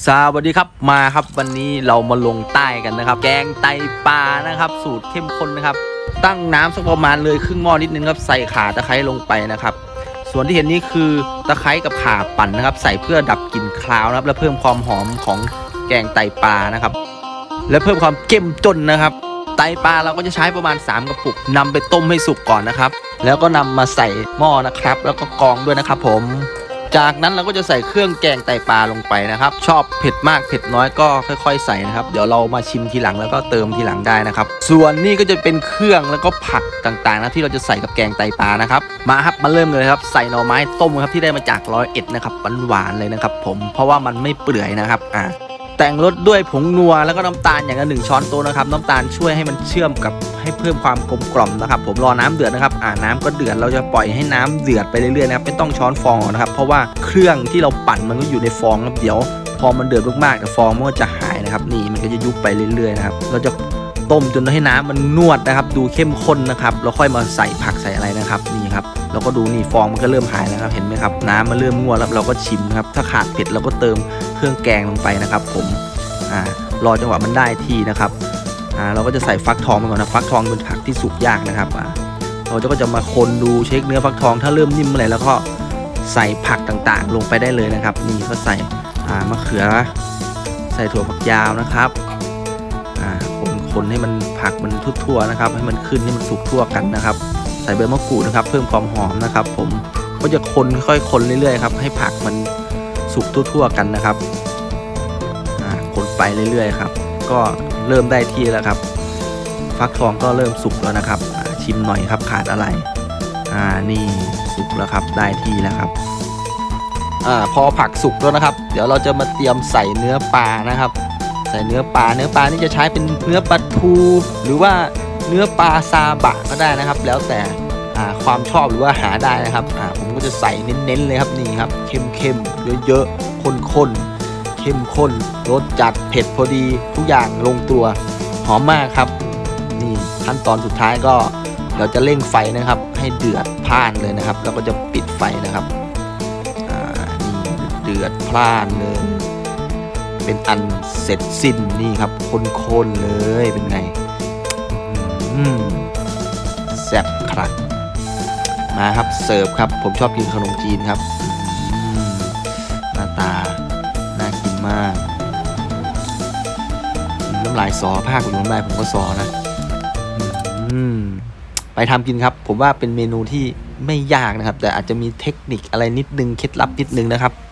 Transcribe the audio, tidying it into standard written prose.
สวัสดีครับมาครับวันนี้เรามาลงใต้กันนะครับแกงไตปลานะครับสูตรเข้มข้นนะครับตั้งน้ำสักประมาณเลยครึ่งหม้อนิดนึงครับใส่ข่าตะไคร้ลงไปนะครับส่วนที่เห็นนี้คือตะไคร้กับข่าปั่นนะครับใส่เพื่อดับกลิ่นคาวนะครับและเพิ่มความหอมของแกงไตปลานะครับและเพิ่มความเข้มข้นนะครับไตปลาเราก็จะใช้ประมาณ3กระปุกนำไปต้มให้สุกก่อนนะครับแล้วก็นำมาใส่หม้อนะครับแล้วก็กรองด้วยนะครับผมจากนั้นเราก็จะใส่เครื่องแกงไตปลาลงไปนะครับชอบเผ็ดมากเผ็ดน้อยก็ค่อยๆใส่นะครับเดี๋ยวเรามาชิมทีหลังแล้วก็เติมทีหลังได้นะครับส่วนนี้ก็จะเป็นเครื่องแล้วก็ผักต่างๆนะที่เราจะใส่กับแกงไตปลานะครับมาครับมาเริ่มเลยครับใส่หน่อไม้ต้มครับที่ได้มาจาก101นะครับหวานๆเลยนะครับผมเพราะว่ามันไม่เปื่อยนะครับแต่งรสด้วยผงนัวแล้วก็น้ำตาลอย่างละ1ช้อนโต๊ะนะครับน้ำตาลช่วยให้มันเชื่อมกับให้เพิ่มความกลมกล่อมนะครับผมรอน้ำเดือดนะครับน้ำก็เดือดเราจะปล่อยให้น้ำเดือดไปเรื่อยๆนะครับไม่ต้องช้อนฟองนะครับเพราะว่าเครื่องที่เราปั่นมันก็อยู่ในฟองครับเดี๋ยวพอมันเดือดมากๆแต่ฟองมันก็จะหายนะครับนี่มันก็จะยุบไปเรื่อยๆนะครับเราจะต้มจนให้น้ำมันนวดนะครับดูเข้มข้นนะครับแล้วค่อยมาใส่ผักใส่อะไรนะครับนี่ครับเราก็ดูนี่ฟองมันก็เริ่มหายแล้วครับเห็นไหมครับน้ำมันเริ่มงวดแล้วเราก็ชิมนะครับถ้าขาดเผ็ดเราก็เติมเครื่องแกงลงไปนะครับผมรอจังหวะมันได้ที่นะครับเราก็จะใส่ฟักทองไปก่อนนะฟักทองเป็นผักที่สุกยากนะครับเราก็จะมาคนดูเช็คเนื้อฟักทองถ้าเริ่มนิ่มเมื่อไหร่แล้วก็ใส่ผักต่างๆลงไปได้เลยนะครับนี่ก็ใส่มะเขือใส่ถั่วฝักยาวนะครับคนให้มันผักมันทั่วๆนะครับให้มันขึ้นให้มันสุกทั่วกันนะครับใส่ใบมะกรูดนะครับเพิ่มความหอมนะครับผมก็จะคนค่อยๆคนเรื่อยๆครับให้ผักมันสุกทั่วๆกันนะครับคนไปเรื่อยๆครับก็เริ่มได้ที่แล้วครับฟักทองก็เริ่มสุกแล้วนะครับชิมหน่อยครับขาดอะไรนี่สุกแล้วครับได้ที่แล้วครับพอผักสุกแล้วนะครับเดี๋ยวเราจะมาเตรียมใส่เนื้อปลานะครับใส่เนื้อปลานี่จะใช้เป็นเนื้อปลาทูหรือว่าเนื้อปลาซาบะก็ได้นะครับแล้วแต่ความชอบหรือว่าหาได้นะครับผมก็จะใส่เน้นๆเลยครับนี่ครับเข้มๆเยอะๆข้นๆเข้มข้นรสจัดเผ็ดพอดีทุกอย่างลงตัวหอมมากครับนี่ขั้นตอนสุดท้ายก็เราจะเร่งไฟนะครับให้เดือดพล่านเลยนะครับแล้วก็จะปิดไฟนะครับนี่เดือดพล่านเลยเป็นอันเสร็จสิ้นนี่ครับข้นๆเลยเป็นไงแซ่บครับมาครับเสิร์ฟครับผมชอบกินขนมจีนครับหน้าตาน่ากินมากน้ำลายสอภาคอยู่น้ำลายผมก็สอนะไปทำกินครับผมว่าเป็นเมนูที่ไม่ยากนะครับแต่อาจจะมีเทคนิคอะไรนิดนึงเคล็ดลับนิดนึงนะครับ